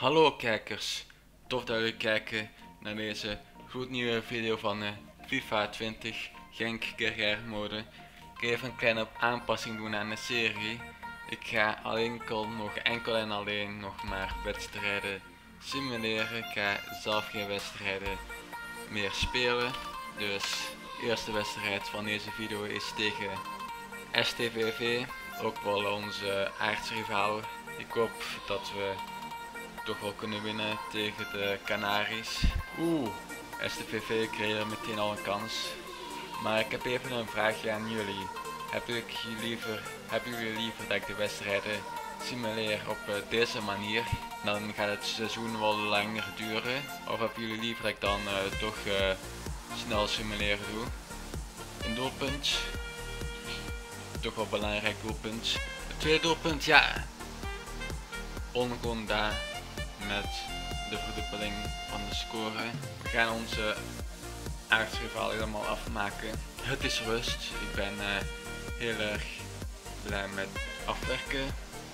Hallo kijkers, tof dat jullie kijken naar deze gloednieuwe video van FIFA 20 Genk Guerrière mode. Ik ga even een kleine aanpassing doen aan de serie. Ik ga enkel en alleen nog maar wedstrijden simuleren. Ik ga zelf geen wedstrijden meer spelen. Dus de eerste wedstrijd van deze video is tegen STVV, ook wel onze aardsrivaal. Ik hoop dat we toch wel kunnen winnen tegen de Canaries. STVV creëert meteen al een kans. Maar ik heb even een vraagje aan jullie. Hebben jullie liever dat ik de wedstrijden simuleer op deze manier? Dan gaat het seizoen wel langer duren. Of hebben jullie liever dat ik dan toch snel simuleren doe? Een doelpunt. Toch wel belangrijk doelpunt. Het tweede doelpunt, ja. Ongonda met de verdubbeling van de score. We gaan onze aardsrivaal helemaal afmaken. Het is rust. Ik ben heel erg blij met afwerken.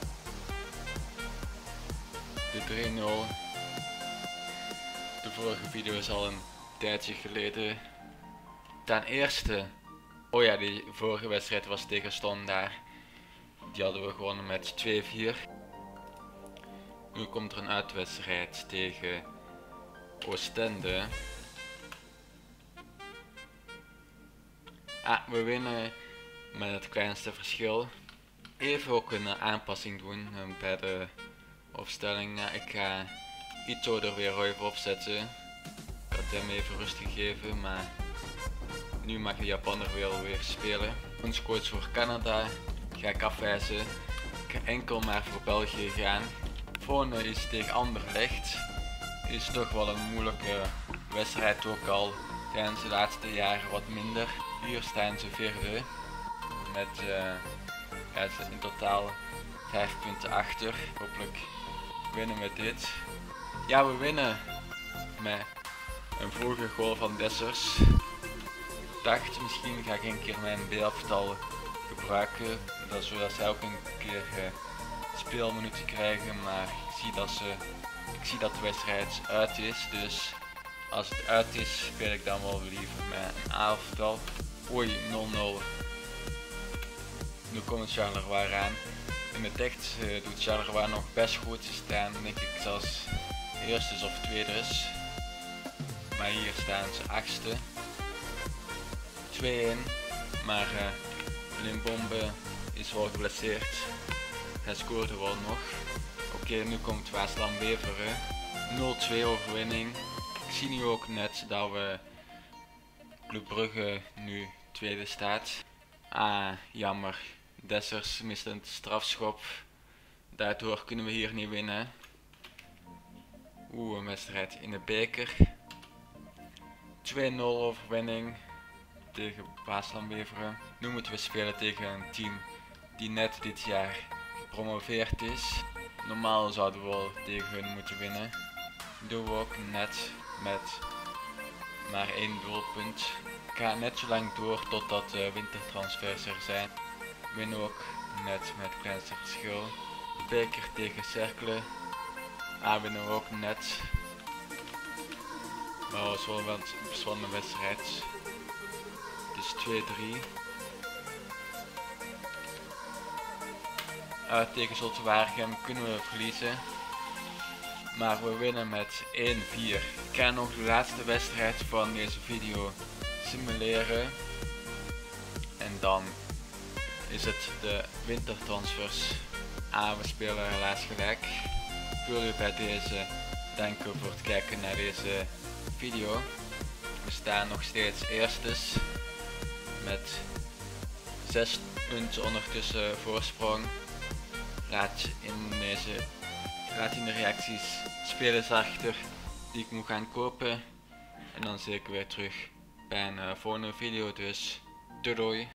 De 3-0. De vorige video is al een tijdje geleden. Ten eerste, oh ja, die vorige wedstrijd was tegen Standaard. Die hadden we gewonnen met 2-4. Nu komt er een uitwedstrijd tegen Oostende. We winnen met het kleinste verschil. Even ook een aanpassing doen bij de opstelling. Ik ga Ito er weer even opzetten. Ik had hem even rust gegeven, maar nu mag de Japaner weer spelen. Ons coach voor Canada ga ik afwijzen. Ik ga enkel maar voor België gaan. Volgende is tegen Anderlecht. Is toch wel een moeilijke wedstrijd, ook al zijn ze de laatste jaren wat minder. Hier staan ze vierde met in totaal 5 punten achter. Hopelijk winnen we dit. Ja, we winnen met een vroege goal van Dessers. Ik dacht, misschien ga ik een keer mijn B-elftal gebruiken, zodat zij ook een keer speelminuten krijgen, maar ik zie dat de wedstrijd uit is, dus als het uit is speel ik dan wel liever met een A-elftal. Oei, 0-0. Nu komt Charleroi aan. In het echt doet Charleroi nog best goed. Ze staan denk ik zelfs eerstes of tweedes. Maar hier staan ze achtste. 2-1. Maar Limbombe is wel geblesseerd. Hij scoorde wel nog. Oké, nu komt Waasland Beveren. 0-2 overwinning. Ik zie nu ook net dat we Club Brugge nu tweede staat. Jammer. Dessers mist een strafschop. Daardoor kunnen we hier niet winnen. Een wedstrijd in de beker. 2-0 overwinning tegen Waasland Beveren. Nu moeten we spelen tegen een team die net dit jaar gepromoveerd is. Normaal zouden we wel tegen hun moeten winnen. Doen we ook net met maar 1 doelpunt. Ik ga net zo lang door totdat de wintertransfers er zijn. Winnen ook net met het kleinste verschil. De beker tegen Cercle. Winnen we ook net. Maar het was wel een spannende wedstrijd. Dus 2-3. Tegen Zulte Waregem kunnen we verliezen. Maar we winnen met 1-4. Ik ga nog de laatste wedstrijd van deze video simuleren. En dan is het de wintertransfers. We spelen helaas gelijk. Ik wil u bij deze danken voor het kijken naar deze video. We staan nog steeds eerstes. Met 6 punten ondertussen voorsprong. Laat in de reacties spelers achter die ik moet gaan kopen. En dan zie ik weer terug bij een volgende video. Dus doei doei.